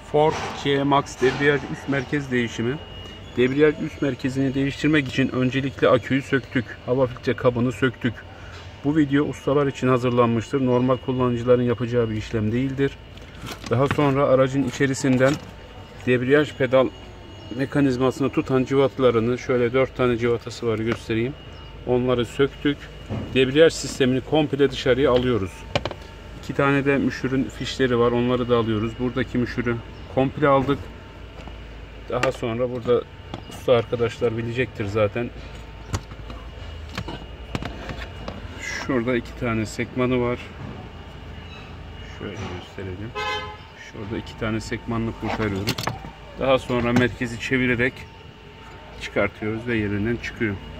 Ford C-Max debriyaj üst merkez değişimi. Debriyaj üst merkezini değiştirmek için öncelikle aküyü söktük. Hava filtre kabını söktük. Bu video ustalar için hazırlanmıştır. Normal kullanıcıların yapacağı bir işlem değildir. Daha sonra aracın içerisinden debriyaj pedal mekanizmasını tutan cıvatalarını, şöyle 4 tane cıvatası var, göstereyim. Onları söktük. Debriyaj sistemini komple dışarıya alıyoruz. 2 tane de müşürün fişleri var. Onları da alıyoruz. Buradaki müşürü komple aldık. Daha sonra burada usta arkadaşlar bilecektir zaten. Şurada 2 tane sekmanı var. Şöyle gösterelim. Şurada 2 tane sekmanını kurtarıyoruz. Daha sonra merkezi çevirerek çıkartıyoruz ve yerinden çıkıyor.